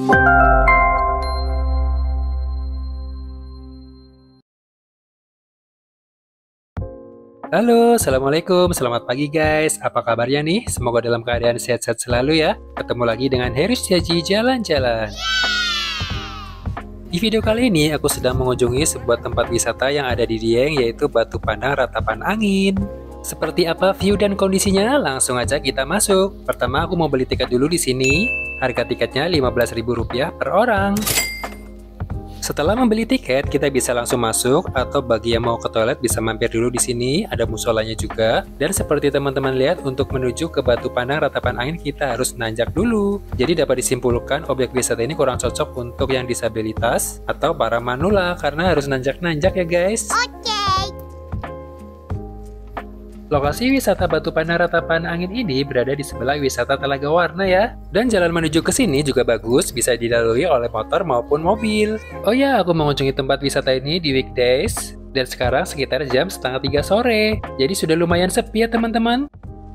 Halo, Assalamualaikum, selamat pagi guys. Apa kabarnya nih? Semoga dalam keadaan sehat-sehat selalu ya. Ketemu lagi dengan Heru Setiaji jalan-jalan. Di video kali ini aku sedang mengunjungi sebuah tempat wisata yang ada di Dieng, yaitu Batu Pandang Ratapan Angin. Seperti apa view dan kondisinya? Langsung aja kita masuk. Pertama aku mau beli tiket dulu di sini. Harga tiketnya Rp15.000 per orang. Setelah membeli tiket, kita bisa langsung masuk, atau bagi yang mau ke toilet bisa mampir dulu di sini. Ada musolanya juga. Dan seperti teman-teman lihat, untuk menuju ke Batu Pandang Ratapan Angin kita harus nanjak dulu. Jadi dapat disimpulkan objek wisata ini kurang cocok untuk yang disabilitas atau para manula karena harus nanjak-nanjak ya guys. Lokasi wisata Batu Pandang Ratapan Angin ini berada di sebelah wisata Telaga Warna ya. Dan jalan menuju ke sini juga bagus, bisa dilalui oleh motor maupun mobil. Oh ya, aku mengunjungi tempat wisata ini di weekdays. Dan sekarang sekitar jam 2:30 sore. Jadi sudah lumayan sepi ya teman-teman.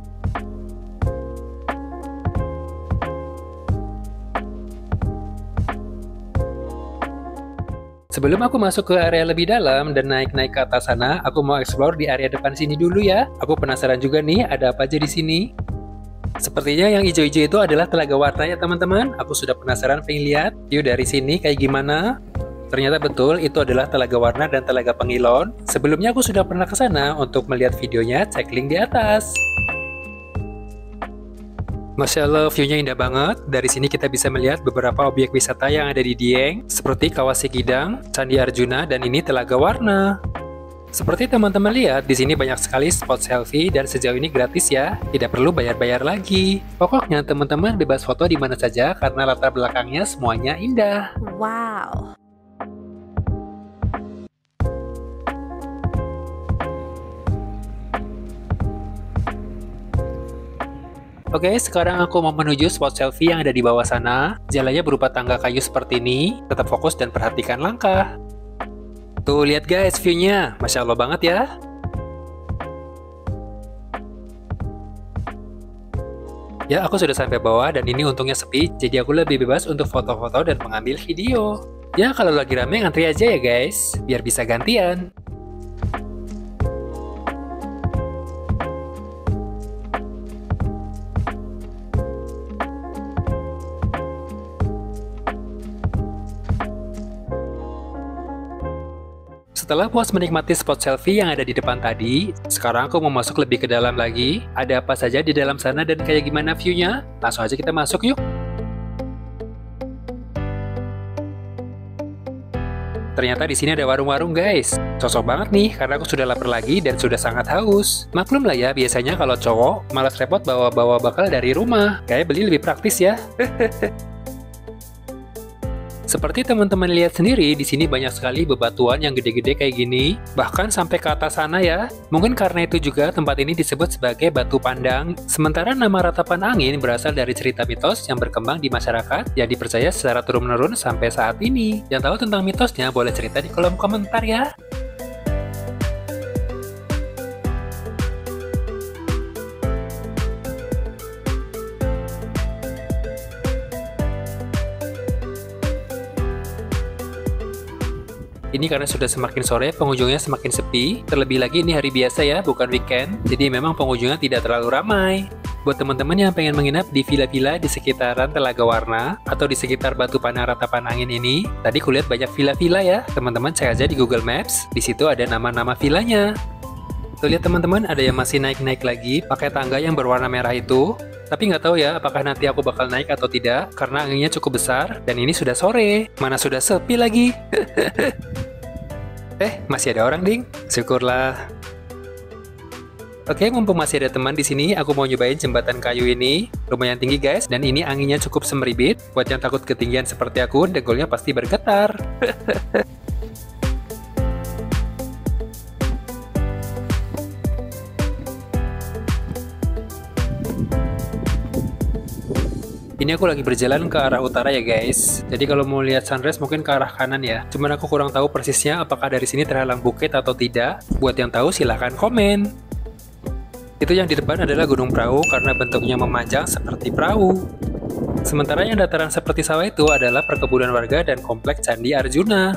Sebelum aku masuk ke area lebih dalam dan naik-naik ke atas sana, aku mau explore di area depan sini dulu ya. Aku penasaran juga nih, ada apa aja di sini. Sepertinya yang hijau-hijau itu adalah Telaga Warna ya teman-teman. Aku sudah penasaran pengen lihat view dari sini kayak gimana. Ternyata betul itu adalah Telaga Warna dan Telaga Pengilon. Sebelumnya aku sudah pernah ke sana untuk melihat videonya, cek link di atas. Masya Allah, view-nya indah banget. Dari sini kita bisa melihat beberapa objek wisata yang ada di Dieng, seperti Kawah Sikidang, Candi Arjuna, dan ini Telaga Warna. Seperti teman-teman lihat, di sini banyak sekali spot selfie dan sejauh ini gratis ya, tidak perlu bayar-bayar lagi. Pokoknya teman-teman bebas foto di mana saja karena latar belakangnya semuanya indah. Wow. Oke, sekarang aku mau menuju spot selfie yang ada di bawah sana. Jalannya berupa tangga kayu seperti ini. Tetap fokus dan perhatikan langkah. Tuh, lihat guys view-nya. Masya Allah banget ya. Ya, aku sudah sampai bawah dan ini untungnya sepi. Jadi aku lebih bebas untuk foto-foto dan mengambil video. Ya, kalau lagi rame ngantri aja ya guys. Biar bisa gantian. Setelah puas menikmati spot selfie yang ada di depan tadi, sekarang aku mau masuk lebih ke dalam lagi. Ada apa saja di dalam sana dan kayak gimana view-nya? Langsung aja kita masuk yuk. Ternyata di sini ada warung-warung guys. Cocok banget nih karena aku sudah lapar lagi dan sudah sangat haus. Maklum lah ya, biasanya kalau cowok malas repot bawa-bawa bekal dari rumah. Kayak beli lebih praktis ya. Seperti teman-teman lihat sendiri, di sini banyak sekali bebatuan yang gede-gede kayak gini, bahkan sampai ke atas sana ya. Mungkin karena itu juga tempat ini disebut sebagai Batu Pandang. Sementara nama Ratapan Angin berasal dari cerita mitos yang berkembang di masyarakat yang dipercaya secara turun-menurun sampai saat ini. Yang tahu tentang mitosnya boleh cerita di kolom komentar ya. Ini karena sudah semakin sore, pengunjungnya semakin sepi. Terlebih lagi ini hari biasa ya, bukan weekend. Jadi memang pengunjungnya tidak terlalu ramai. Buat teman-teman yang pengen menginap di villa-villa di sekitaran Telaga Warna atau di sekitar Batu Pandang Ratapan Angin ini, tadi kulihat banyak villa-villa ya. Teman-teman cek aja di Google Maps, di situ ada nama-nama villanya. Tuh lihat teman-teman, ada yang masih naik-naik lagi pakai tangga yang berwarna merah itu. Tapi nggak tahu ya apakah nanti aku bakal naik atau tidak karena anginnya cukup besar dan ini sudah sore. Mana sudah sepi lagi. Masih ada orang ding. Syukurlah. Oke, mumpung masih ada teman di sini, aku mau nyobain jembatan kayu ini. Lumayan tinggi guys dan ini anginnya cukup semeribit. Buat yang takut ketinggian seperti aku, dengkulnya pasti bergetar. Ini aku lagi berjalan ke arah utara ya guys. Jadi kalau mau lihat sunrise mungkin ke arah kanan ya. Cuman aku kurang tahu persisnya apakah dari sini terhalang bukit atau tidak. Buat yang tahu silahkan komen. Itu yang di depan adalah Gunung Prau karena bentuknya memanjang seperti perahu. Sementara yang dataran seperti sawah itu adalah perkebunan warga dan kompleks Candi Arjuna.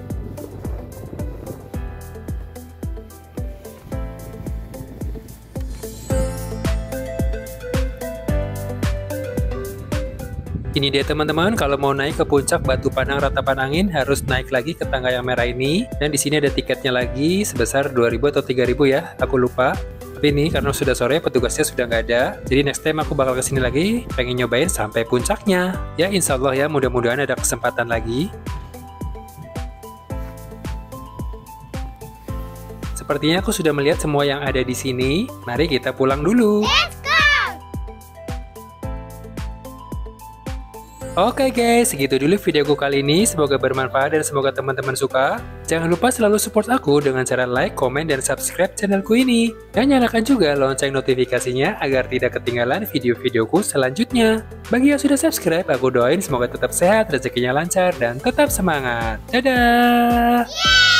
Ini dia teman-teman, kalau mau naik ke puncak Batu Panang Ratapan Angin harus naik lagi ke tangga yang merah ini. Dan di sini ada tiketnya lagi sebesar 2.000 atau 3.000 ya, aku lupa. Tapi ini karena sudah sore petugasnya sudah nggak ada. Jadi next time aku bakal kesini lagi, pengen nyobain sampai puncaknya. Ya insya Allah ya, mudah-mudahan ada kesempatan lagi. Sepertinya aku sudah melihat semua yang ada di sini. Mari kita pulang dulu. Oke guys, segitu dulu videoku kali ini. Semoga bermanfaat dan semoga teman-teman suka. Jangan lupa selalu support aku dengan cara like, komen, dan subscribe channelku ini. Dan nyalakan juga lonceng notifikasinya agar tidak ketinggalan video-videoku selanjutnya. Bagi yang sudah subscribe, aku doain semoga tetap sehat, rezekinya lancar, dan tetap semangat. Dadah!